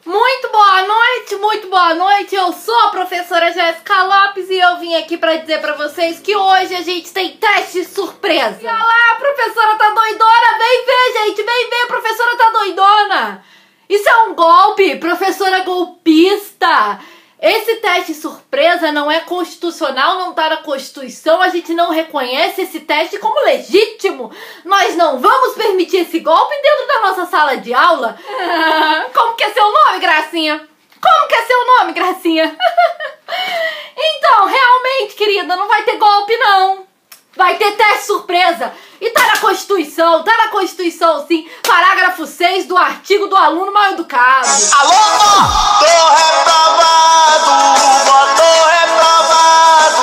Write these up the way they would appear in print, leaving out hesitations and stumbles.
Muito boa noite, eu sou a professora Jéssica Lopes e eu vim aqui pra dizer pra vocês que hoje a gente tem teste surpresa. Olha lá, a professora tá doidona, vem ver, gente, vem ver, a professora tá doidona. Isso é um golpe, professora golpista. Esse teste surpresa não é constitucional, não tá na Constituição, a gente não reconhece esse teste como legítimo. Nós não vamos permitir esse golpe dentro da nossa sala de aula. Como que é seu nome, gracinha? Como que é seu nome, gracinha? Então, realmente, querida, não vai ter golpe, não. Vai ter teste surpresa. E tá na Constituição sim. Parágrafo 6 do artigo do aluno mal educado. Aluno, tô reprovado, votou reprovado,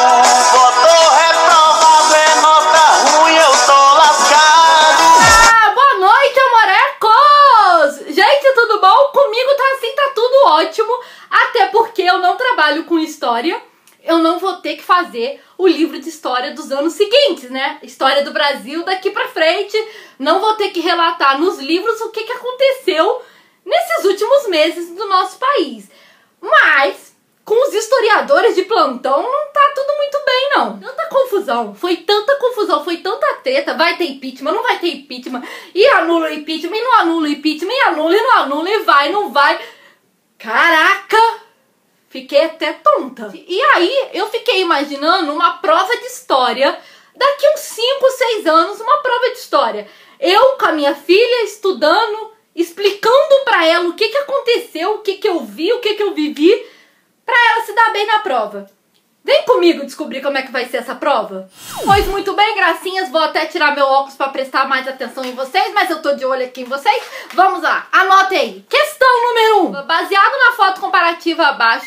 é nota ruim, eu tô lascado. Boa noite, amorecos! Gente, tudo bom? Comigo tá assim, tá tudo ótimo. Até porque eu não trabalho com história. Eu não vou ter que fazer o livro de história dos anos seguintes, né? História do Brasil daqui pra frente. Não vou ter que relatar nos livros o que aconteceu nesses últimos meses do nosso país. Mas, com os historiadores de plantão, não tá tudo muito bem, não. Tanta confusão, foi tanta treta. Vai ter impeachment, não vai ter impeachment. E anula o impeachment, e não anula o impeachment. E anula, e não anula, e vai, não vai. Caraca! Fiquei até tonta. E aí, eu fiquei imaginando uma prova de história, daqui uns 5, 6 anos, uma prova de história. Eu com a minha filha estudando, explicando pra ela o que aconteceu, o que eu vi, o que eu vivi, pra ela se dar bem na prova. Vem comigo descobrir como é que vai ser essa prova? Pois muito bem, gracinhas, vou até tirar meu óculos pra prestar mais atenção em vocês, mas eu tô de olho aqui em vocês. Vamos lá, anotem aí. Questão número 1. Baseado na foto comparativa abaixo,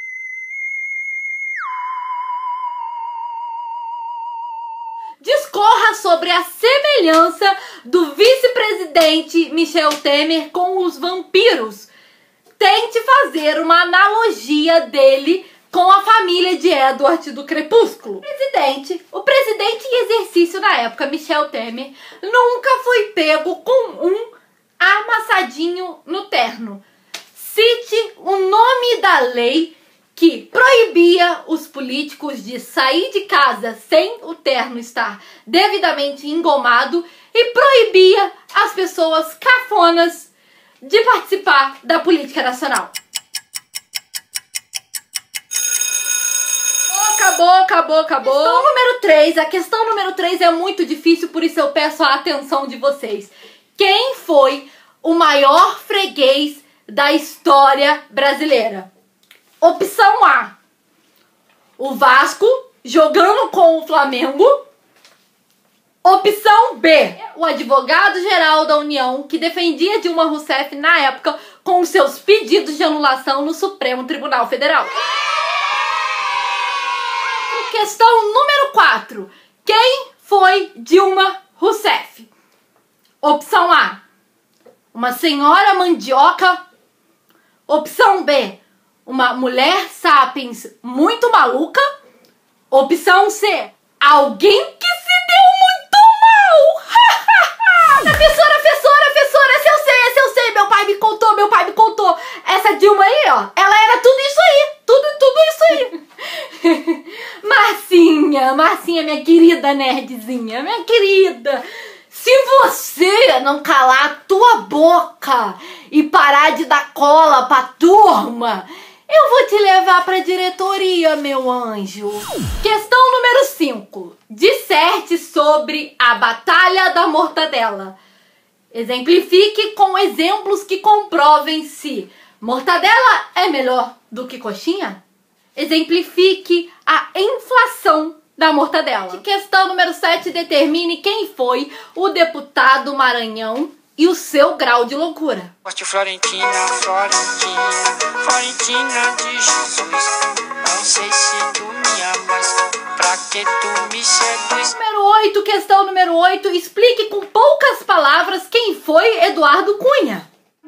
discorra sobre a semelhança do vice-presidente Michel Temer com os vampiros. Tente fazer uma analogia dele com a família de Edward do Crepúsculo. O presidente em exercício na época, Michel Temer, nunca foi pego com um amassadinho no terno. Cite o nome da lei que proibia os políticos de sair de casa sem o terno estar devidamente engomado e proibia as pessoas cafonas de participar da política nacional. Acabou. Questão número 3. A questão número 3 é muito difícil, por isso eu peço a atenção de vocês. Quem foi o maior freguês da história brasileira? Opção A, o Vasco jogando com o Flamengo. Opção B, o advogado-geral da União que defendia Dilma Rousseff na época com os seus pedidos de anulação no Supremo Tribunal Federal. Questão número 4. Quem foi Dilma Rousseff? Opção A, uma senhora mandioca. Opção B, uma mulher sapiens muito maluca. Opção C, alguém que se deu muito mal. Professora, esse eu sei, meu pai me contou. Essa Dilma aí, ó, ela era tudo isso aí, tudo isso aí. Marcinha, minha querida nerdzinha, minha querida. Se você não calar a tua boca e parar de dar cola pra turma, eu vou te levar pra diretoria, meu anjo. Questão número 5. Disserte sobre a Batalha da Mortadela. Exemplifique com exemplos que comprovem se mortadela é melhor do que coxinha. Exemplifique a inflação da mortadela. Questão número 7. Determine quem foi o deputado Maranhão e o seu grau de loucura. Florentina de Jesus. Não sei se tu me amas, pra que tu me seduz. Número 8. Questão número 8. Explique com poucas palavras quem foi Eduardo Cunha.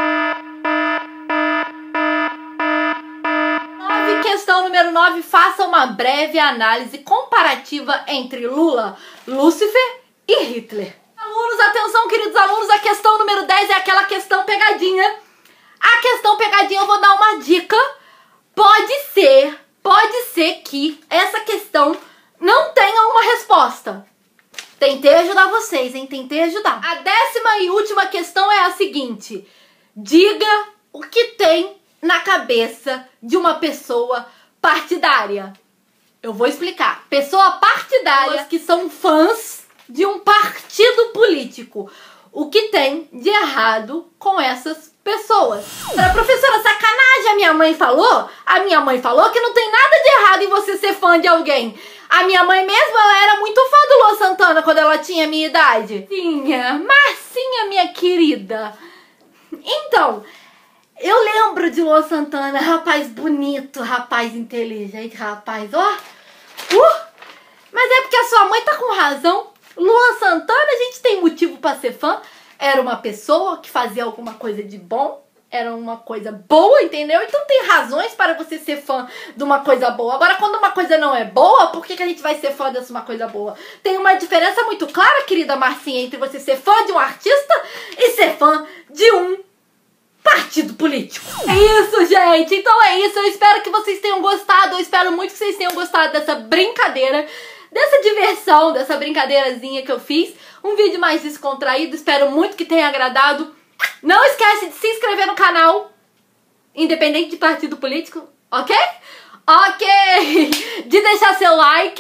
Questão número 9. Faça uma breve análise comparativa entre Lula, Lúcifer e Hitler. Alunos, atenção, queridos alunos, a questão número 10 é aquela questão pegadinha. A questão pegadinha, eu vou dar uma dica. Pode ser que essa questão não tenha uma resposta. Tentei ajudar vocês, hein? Tentei ajudar. A 10ª e última questão é a seguinte. Diga o que tem na cabeça de uma pessoa partidária. Eu vou explicar. Pessoa partidária que são fãs de um partido político. O que tem de errado com essas pessoas? A professora, sacanagem, a minha mãe falou? A minha mãe falou que não tem nada de errado em você ser fã de alguém. A minha mãe mesmo, ela era muito fã do Luan Santana quando ela tinha a minha idade. Marcinha, minha querida. Então, eu lembro de Luan Santana, rapaz bonito, rapaz inteligente, rapaz, ó. Mas é porque a sua mãe tá com razão. Luan Santana, a gente tem motivo pra ser fã. Era uma pessoa que fazia alguma coisa de bom. Era uma coisa boa, entendeu? Então tem razões para você ser fã de uma coisa boa. Agora, quando uma coisa não é boa, por que a gente vai ser fã dessa uma coisa boa? Tem uma diferença muito clara, querida Marcinha, entre você ser fã de um artista e ser fã de um partido político. É isso, gente. Então é isso. Eu espero que vocês tenham gostado. Eu espero muito que vocês tenham gostado dessa brincadeira, dessa diversão, dessa brincadeirazinha que eu fiz. Um vídeo mais descontraído. Espero muito que tenha agradado. Não esquece de se inscrever no canal, independente de partido político, ok? Ok! De deixar seu like.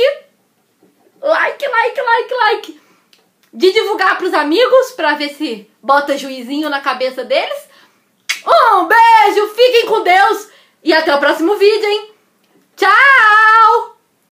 Like. De divulgar pros amigos, pra ver se bota juizinho na cabeça deles. Um beijo, fiquem com Deus e até o próximo vídeo, hein? Tchau!